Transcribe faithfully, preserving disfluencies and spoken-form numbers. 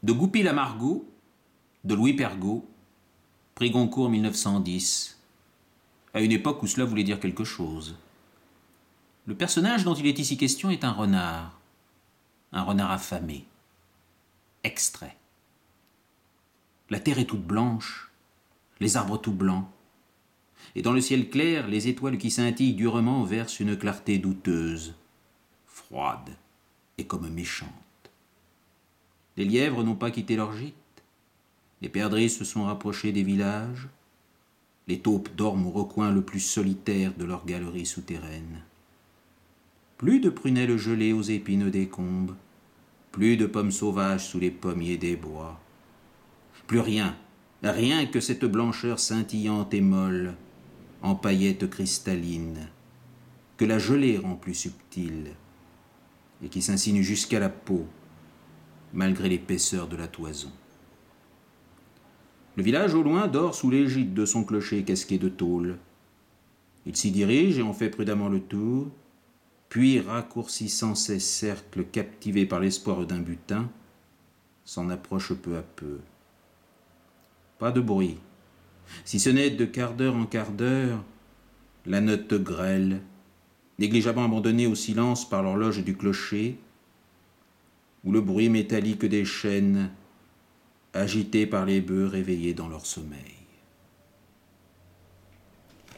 De Goupil-Amargou, de Louis Pergaud, prix Goncourt mille neuf cent dix, à une époque où cela voulait dire quelque chose. Le personnage dont il est ici question est un renard, un renard affamé. Extrait. La terre est toute blanche, les arbres tout blancs, et dans le ciel clair, les étoiles qui scintillent durement versent une clarté douteuse, froide et comme méchante. Les lièvres n'ont pas quitté leur gîte, les perdrix se sont rapprochés des villages, les taupes dorment au recoin le plus solitaire de leur galerie souterraine. Plus de prunelles gelées aux épines des combes, plus de pommes sauvages sous les pommiers des bois. Plus rien, rien que cette blancheur scintillante et molle, en paillettes cristallines, que la gelée rend plus subtile, et qui s'insinue jusqu'à la peau, malgré l'épaisseur de la toison. Le village au loin dort sous l'égide de son clocher casqué de tôle. Il s'y dirige et en fait prudemment le tour, puis, raccourcissant ses cercles captivés par l'espoir d'un butin, s'en approche peu à peu. Pas de bruit, si ce n'est de quart d'heure en quart d'heure, la note grêle, négligemment abandonnée au silence par l'horloge du clocher, ou le bruit métallique des chaînes, agité par les bœufs réveillés dans leur sommeil.